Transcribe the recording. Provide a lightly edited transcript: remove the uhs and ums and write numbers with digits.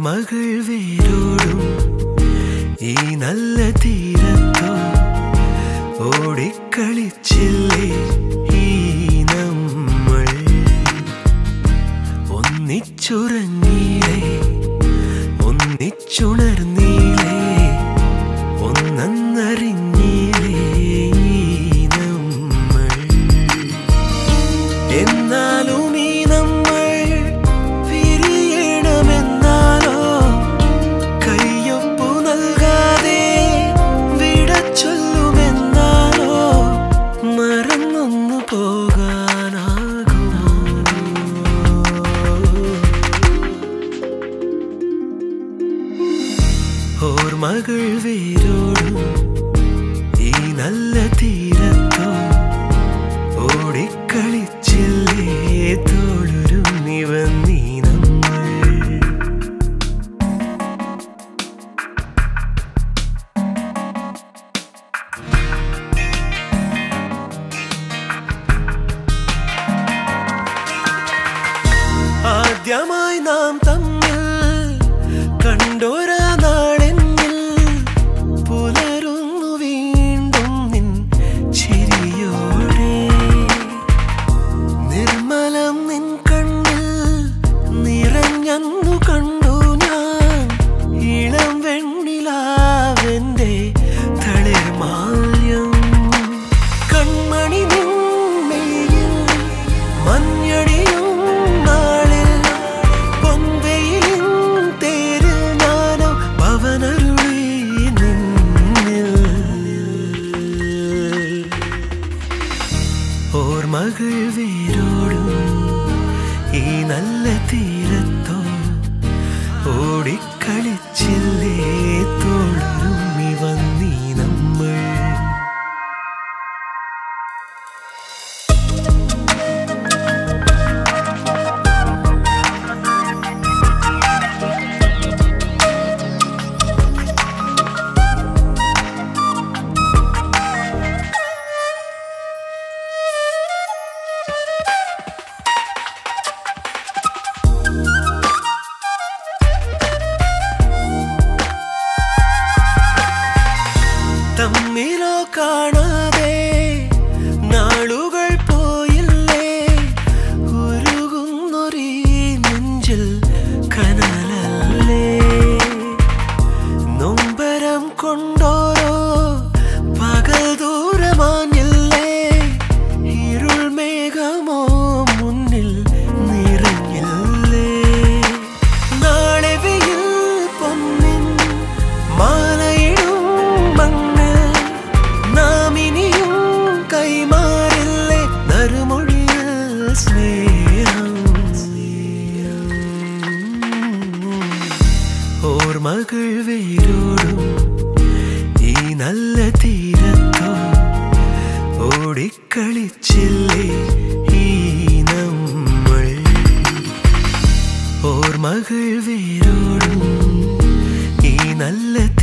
ഓർമ്മകൾ വേരോടും ഈ നല്ല തീരത്തോ ഓടിക്കളിച്ചില്ലേ ഈ നമ്മൾ ഒന്നിച്ചുറങ്ങിയില്ലേ ഒന്നിച്ചുണർന്നില്ലേ ഒന്നറിഞ്ഞില്ലേ നമ്മൾ എന്നാലും ഈ നമ്മൾ പിരിയണമെന്നാലോ കയ്യൊപ്പു നൽകാതെ വിട ചൊല്ലുമെന്നാലോ മറന്നൊന്നു പോകാനാകുമോ ഓർമ്മകൾ വേരോടും ഈ നല്ല തീരത്തോ ഓടിക്കളിച്ചില്ലേ തോളുരുമ്മി വന്നീ നമ്മൾ ആദ്യമായി നാം തമ്മിൽ കണ്ടോരാ നാളെന്നിൽ പുലരുന്നു വീണ്ടും നിൻ ചിരിയോടെ നിർമ്മലം നിൻ കണ്ണിൽ നിറഞ്ഞന്നു കണ്ടു ഞാൻ ഇളം വെണ്ണിലാവെന്റെ തളിർമാല്യം കൺമണി നിന്നെയിൽ മഞ്ഞടിയും നാളിൽ പൊന്തയിലിൻ തേരിൽ ഞാനോ പവനരുളി നിന്നിൽ ഓർമ്മകൾ വേരോടും ഈ നല്ല തീരത്തോ ഓടിക്കളിച്ചില്ലേ തോളുരുമ്മി വന്നീ നമ്മൾ തമ്മിലോ കാണാതെ നാളുകൾ പോയില്ലേ ഉരുകുന്നൊരീ നെഞ്ചിൽ കനലല്ലേ നൊമ്പരം കൊണ്ടോരോ പകൽ ദൂരമാഞ്ഞില്ലേ ഇരുൾ മേഘമോ മുന്നിൽ നിറഞ്ഞില്ലേ നാളെ വെയിൽ പൊന്നിൻ മാലയിടും മണ്ണിൽ നാം ഇനിയും കൈമാറില്ലേ നറുമൊഴിയിൽ സ്നേഹം ഓർമ്മകൾ വേരോടും ഈ നല്ല തീരത്തോ ഓടിക്കളിച്ചില്ലേ ഈ നമ്മൾ ഓർമ്മകൾ വേരോടും ഈ നല്ല